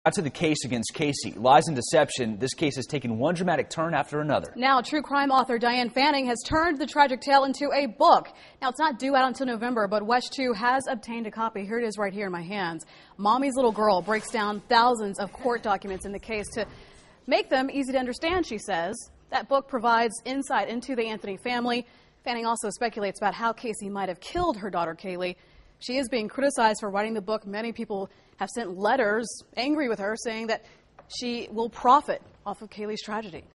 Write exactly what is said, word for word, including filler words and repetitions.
Out to the case against Casey. Lies and deception. This case has taken one dramatic turn after another. Now, true crime author Diane Fanning has turned the tragic tale into a book. Now, it's not due out until November, but Wesh two has obtained a copy. Here it is right here in my hands. Mommy's Little Girl breaks down thousands of court documents in the case to make them easy to understand, she says. That book provides insight into the Anthony family. Fanning also speculates about how Casey might have killed her daughter, Kaylee. She is being criticized for writing the book. Many people have sent letters angry with her, saying that she will profit off of Kaylee's tragedy.